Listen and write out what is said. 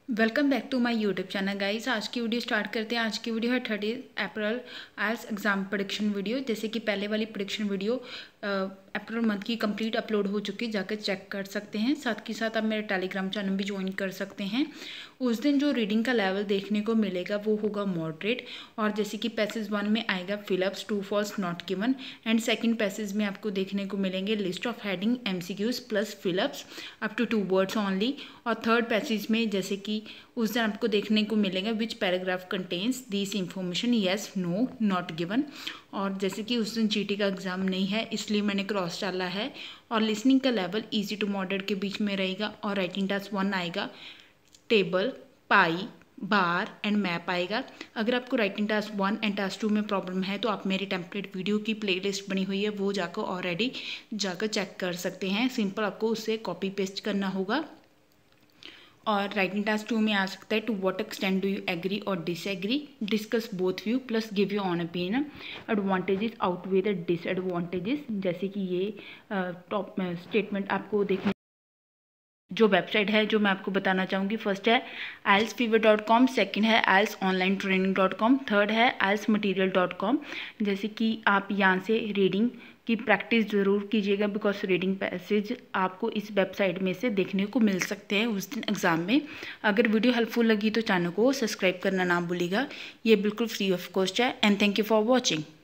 Welcome back to my YouTube channel guys. आज की video start करते हैं। आज की वीडियो है 30 April IELTS exam prediction video. जैसे कि पहले वाली प्रेडिक्शन वीडियो अप्रैल मंथ की कंप्लीट अपलोड हो चुकी है, जाकर चेक कर सकते हैं। साथ के साथ आप मेरे टेलीग्राम चैनल भी ज्वाइन कर सकते हैं। उस दिन जो रीडिंग का लेवल देखने को मिलेगा वो होगा मॉडरेट। और जैसे कि पैसेज 1 में आएगा fill ups, true false not given, and second passage में आपको देखने को मिलेंगे list of heading, MCQs plus fill ups up to 2 words only. और थर्ड पैसेज में जैसे कि उस दिन आपको देखने को मिलेगा which paragraph contains this information, yes, no, not given. और जैसे कि उस दिन जीटी का एग्ज़ाम नहीं है इसलिए मैंने क्रॉस डाला है। और लिसनिंग का लेवल इजी टू मॉडरेट के बीच में रहेगा। और राइटिंग टास्क 1 आएगा table, pie, bar and map आएगा। अगर आपको राइटिंग टास्क 1 एंड टास्क 2 में प्रॉब्लम है तो आप मेरी टेम्पलेट वीडियो की प्लेलिस्ट बनी हुई है, वो जाकर ऑलरेडी जाकर चेक कर सकते हैं। सिंपल आपको उसे कॉपी पेस्ट करना होगा। और राइटिंग टास्क 2 में आ सकता है to what extent do you agree और disagree, discuss both view plus give you on opinion, advantages outweigh the disadvantages. जैसे कि ये टॉप स्टेटमेंट आपको देखने जो वेबसाइट है जो मैं आपको बताना चाहूँगी, फर्स्ट है ielsfever.com, सेकंड है ielsonlinetraining.com, थर्ड है ielsmaterial.com। जैसे कि आप यहाँ से रीडिंग की प्रैक्टिस ज़रूर कीजिएगा, बिकॉज रीडिंग पैसेज आपको इस वेबसाइट में से देखने को मिल सकते हैं उस दिन एग्ज़ाम में। अगर वीडियो हेल्पफुल लगी तो चैनल को सब्सक्राइब करना ना भूलिएगा। ये बिल्कुल फ्री ऑफ कॉस्ट है। And thank you for watching.